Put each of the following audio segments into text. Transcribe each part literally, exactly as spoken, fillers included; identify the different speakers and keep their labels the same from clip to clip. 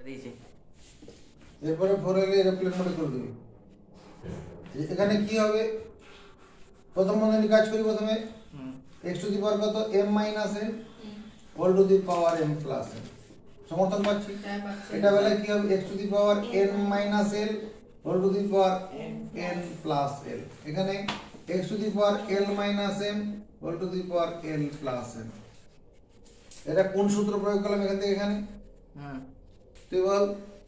Speaker 1: এরপরে ফোর এলে এরোপ্লেন মোডে করে দিবি। এখানে কি হবে, প্রথম বন্ধনী কাজ করি। প্রথমে x টু দি পাওয়ার কত m minus n whole to the power m plus n সমর্থন পাচ্ছি। এটা বেলায় কি হবে, x to the power n minus l whole to the power n plus l। এখানে x to the power l minus m whole to the power l plus n। এটা কোন সূত্র প্রয়োগ করলাম এখান থেকে এখানে? হ্যাঁ তুই বল,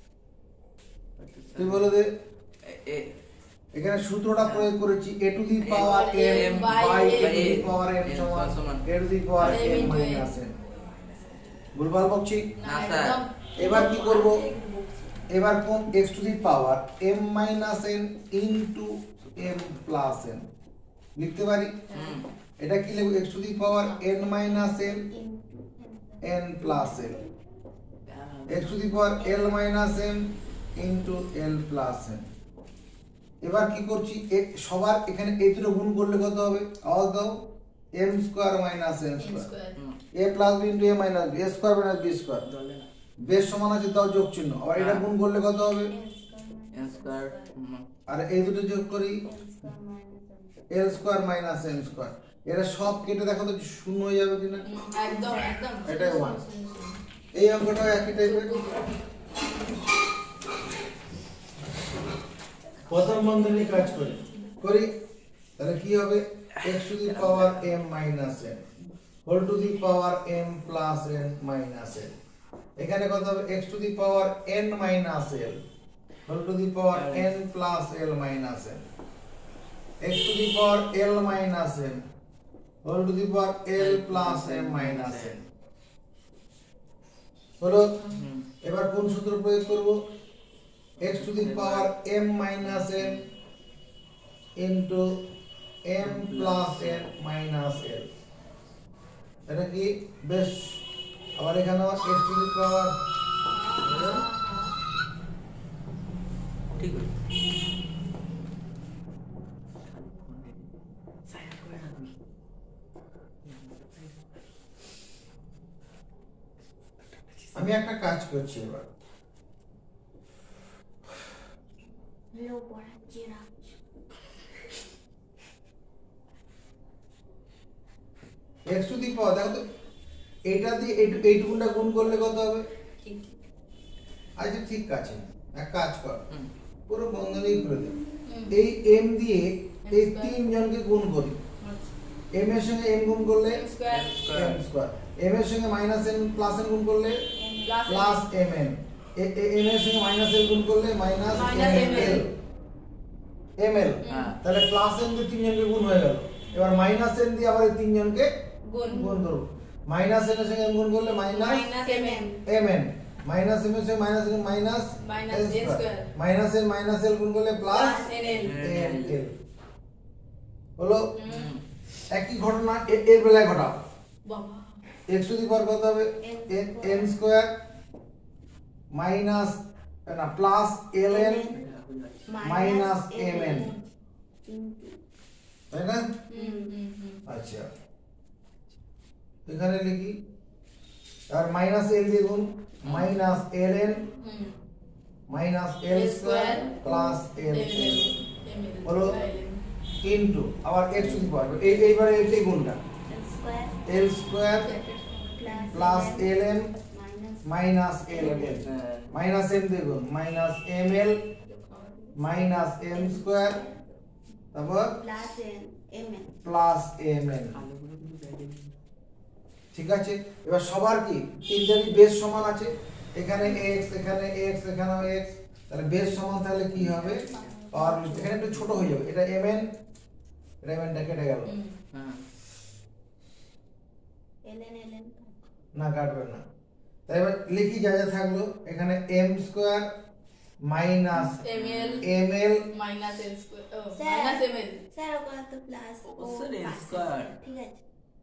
Speaker 1: তুই বলে দে। এখানে সূত্রটা প্রয়োগ করেছি a to the power m by a to the power m সমান a to the power m minus n। ভুলভাল বলছি না স্যার। এবার কি করব, এবার কোন x to the power m minus n into m plus n লিখতে পারি। এটা কি লিখব, x to the power n minus n n plus l, x to the power l minus n into l plus n। এবার কি করছি, সবার এখানে এই দুটো গুণ করলে কত হবে, আওয়াজ দাও, m square minus n square a plus b into a minus b, a square minus b square, বেশ সমান আছে দাও যোগ চিহ্ন। আবার এটা গুণ করলে কত হবে, n স্কয়ার, আর এই দুটো যোগ করি l square minus n square. এরা সব কেটে দেখো তো শূন্য হয়ে যাবে কিনা, একদম একদম এটাই ওয়ান। এই অঙ্কটাও একই টাইপের। প্রথম বন্ধনী কাজ করি করি তাহলে কি হবে, x to the power m minus n whole to the power m plus n minus n। এখানে কত হবে, x to the power n minus l whole to the power n plus l minus n, x to the power l minus n whole to the power l plus m minus n হলো। এবার কোন সূত্র প্রয়োগ করব, x to the power m minus n into m plus n minus l। এটা কি বেশ, আবার এখানে x টু দি পাওয়ার ঠিক আছে। আমি একটা কাজ করছি এবার, x টু দি পাওয়ার দেখো তো, এটা দিয়ে এইটুকুটা গুণ করলে কত হবে, আচ্ছা ঠিক আছে, এক কাজ কর, পুরো বন্ধনী করে দে। এই m দিয়ে এই তিন জনকে গুণ করি, m এর সঙ্গে m গুণ করলে m স্কয়ার, m এর সঙ্গে মাইনাস n প্লাস n গুণ করলে প্লাস mn, m এর সঙ্গে মাইনাস l গুণ করলে মাইনাস ml ml। তাহলে প্লাস n দিয়ে তিন জনকে গুণ হয়ে গেল। এবার মাইনাস n দিয়ে আবার এই তিন জনকে গুণ গুণ করব, মাইনাস n এর সঙ্গে m গুণ করলে মাইনাস mn, মাইনাস m এর সঙ্গে minus n minus minus n square, minus n minus l গুণ করলে প্লাস nl হলো। একই ঘটনা এর বেলায় ঘটাও, বাবা x টু দি পাওয়ার কত হবে, n স্কয়ার মাইনাস না প্লাস ln মাইনাস mn, তাই না? আচ্ছা এখানে লিখি, আর মাইনাস l দিয়ে গুণ, minus ln minus l square plus l হলো ইনটু আবার x টু দি পাওয়ার, এই এইবারে এই গুণটা l square plus ln minus ln minus m দিয়ে গুণ, minus ml minus m square তারপর প্লাস mn প্লাস mn। ঠিক আছে, এবার সবার কি তিনটারই বেস সমান আছে, এখানে x এখানে x এখানেও x, তাহলে বেস সমান, তাহলে কি হবে পাওয়ার, এখানে একটু ছোট হয়ে যাবে, এটা mn, এটা mn টা কেটে গেল, হ্যাঁ ln ln না কাটবে না। তাই এবার লিখি যা যা থাকলো, এখানে m square minus ml ml minus n square, ও মাইনাস ml স্যার ওটা তো প্লাস ও স্কয়ার, ঠিক আছে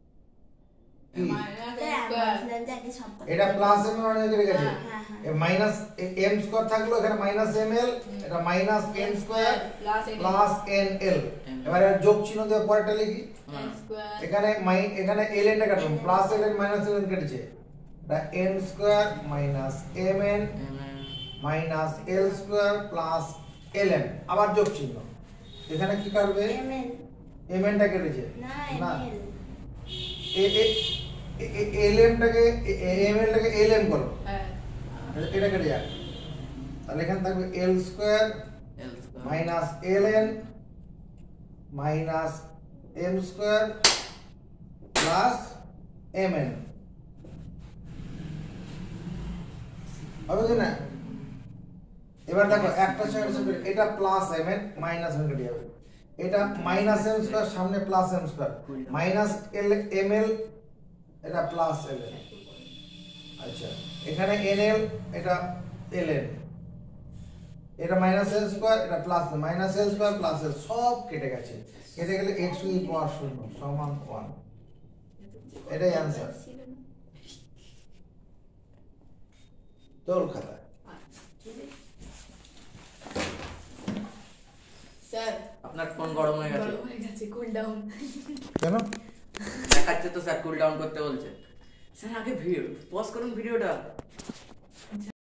Speaker 1: এটা প্লাস m মানে কেটে গেছে, মাইনাস m স্কয়ার থাকলো, এখানে মাইনাস ml, এটা minus n square plus nl। এবারে যোগ চিহ্ন দিয়ে পরেরটা লিখি, এখানে এখানে ln টা কাটলাম, প্লাস ln মাইনাস ln কেটেছে, এটা n square minus mn minus L square plus L M, আবার যোগ চিহ্ন, এখানে কি করবে
Speaker 2: mn
Speaker 1: এম এন টা কেটেছে
Speaker 2: না
Speaker 1: না
Speaker 2: ml
Speaker 1: এ এল এম টাকে এম এল টাকে এল এম করো,
Speaker 3: হ্যাঁ
Speaker 1: এটা কেটে যাক, তাহলে এখানে থাকবে L square
Speaker 3: L square
Speaker 1: minus L N minus M square plus M N, হবে কি না? এবার দেখো একটা সঙ্গে সঙ্গে এটা plus M N minus M কেটে যাবে, এটা মাইনাস এম স্কয়ার সামনে plus M square minus L M L, এটা প্লাস এল এন, আচ্ছা এখানে এন এল এটা এল এন, এটা মাইনাস এল স্কয়ার এটা plus minus L square plus L, সব কেটে গেছে, কেটে গেলে x টু দি পাওয়ার শূন্য সমান ওয়ান, এটাই অ্যানসার। তোর খাতা
Speaker 3: স্যার আপনার ফোন গরম হয়ে গেছে,
Speaker 4: গরম হয়ে গেছে, কুল ডাউন।
Speaker 1: কেন
Speaker 3: দেখাচ্ছে তো স্যার কুল ডাউন করতে বলছে। স্যার আগে ভিডিও পজ করুন ভিডিওটা।